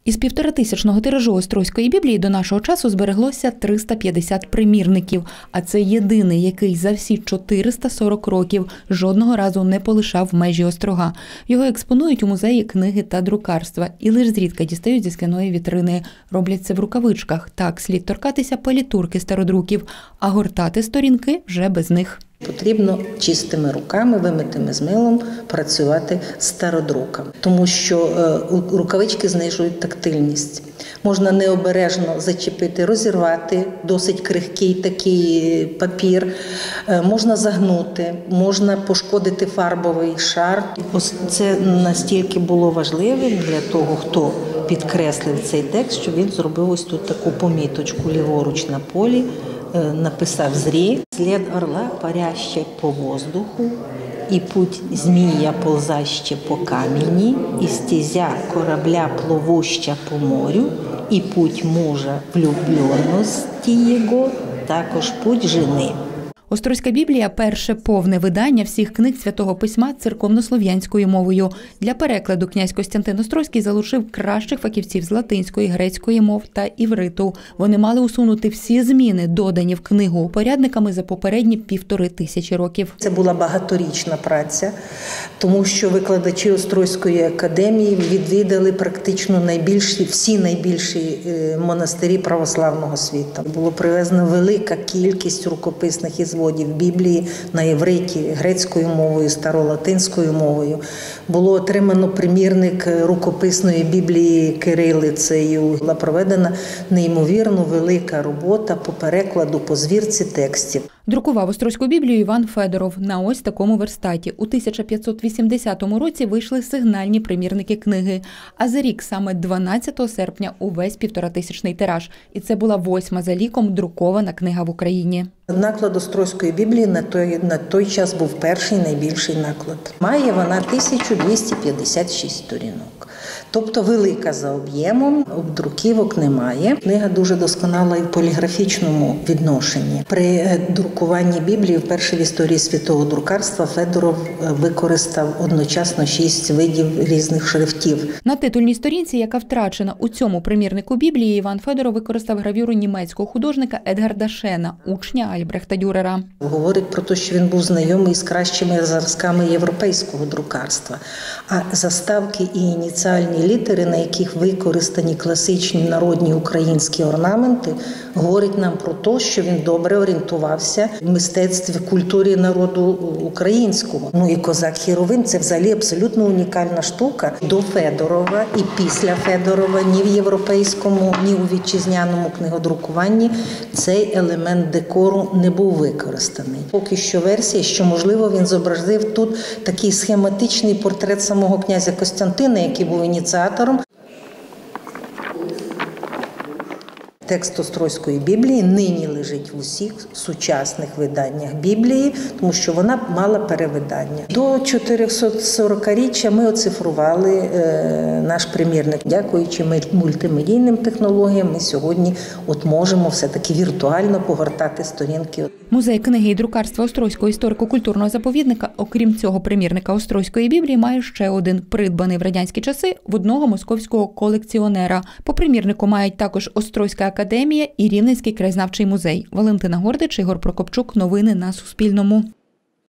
Із 1500-го тиражу Острозької Біблії до нашого часу збереглося 350 примірників, а це єдиний, який за всі 440 років жодного разу не полишав межі острога. Його експонують у музеї книги та друкарства і лише зрідка дістають зі скляної вітрини. Роблять це в рукавичках. Так, слід торкатися палітурки стародруків, а гортати сторінки вже без них. Потрібно чистими руками, вимитими з милом, працювати з стародруком, тому що рукавички знижують тактильність. Можна необережно зачепити, розірвати досить крихкий такий папір, можна загнути, можна пошкодити фарбовий шар. Ось це настільки було важливим для того, хто підкреслив цей текст, що він зробив ось тут таку поміточку ліворуч на полі, написав «Зри, след орла паряще по воздуху, і путь змія ползаще по камені, і стезя корабля пловуща по морю, і путь мужа влюбленості його, також путь жени». Острозька Біблія – перше повне видання всіх книг Святого Письма церковнослов'янською мовою. Для перекладу князь Костянтин Острозький залучив кращих фахівців з латинської, грецької мов та івриту. Вони мали усунути всі зміни, додані в книгу упорядниками за попередні 1500 років. Це була багаторічна праця, тому що викладачі Острозької академії відвідали практично всі найбільші монастирі православного світу. Було привезена велика кількість рукописних ізводів Біблії на івриті, грецькою мовою, старолатинською мовою. Було отримано примірник рукописної Біблії кирилицею. Була проведена неймовірно велика робота по перекладу, по звірці текстів. Друкував Острозьку Біблію Іван Федоров на ось такому верстаті. У 1580 році вийшли сигнальні примірники книги. А за рік, саме 12 серпня, увесь 1500-й тираж. І це була 8-ма за ліком друкована книга в Україні. Наклад Острозької Біблії на той час був перший найбільший наклад. Має вона 1256 сторінок. Тобто велика за об'ємом, обдруківок немає. Книга дуже досконала і в поліграфічному відношенні. При друкуванні Біблії вперше в історії світового друкарства Федоров використав одночасно 6 видів різних шрифтів. На титульній сторінці, яка втрачена у цьому примірнику Біблії, Іван Федоров використав гравюру німецького художника Едгарда Шена, учня Альбрехта Дюрера. Говорить про те, що він був знайомий з кращими зразками європейського друкарства. А заставки і ініціальні літери, на яких використані класичні народні українські орнаменти, говорить нам про те, що він добре орієнтувався в мистецтві, в культурі народу українського. І козак Хіровим – це взагалі абсолютно унікальна штука. До Федорова і після Федорова ні в європейському, ні у вітчизняному книгодрукуванні цей елемент декору не був використаний. Поки що версія, що, можливо, він зобразив тут такий схематичний портрет самого князя Костянтина, який був ініціатором. Текст Острозької Біблії нині лежить в усіх сучасних виданнях Біблії, тому що вона мала перевидання. До 440-річчя ми оцифрували наш примірник. Дякуючи мультимедійним технологіям, ми сьогодні можемо все-таки віртуально погортати сторінки. Музей книги і друкарства Острозького історико-культурного заповідника, окрім цього примірника Острозької Біблії, має ще один, придбаний в радянські часи в одного московського колекціонера. По примірнику мають також Острозька академія і Рівненський краєзнавчий музей. Валентина Гордич, Ігор Прокопчук. Новини на Суспільному.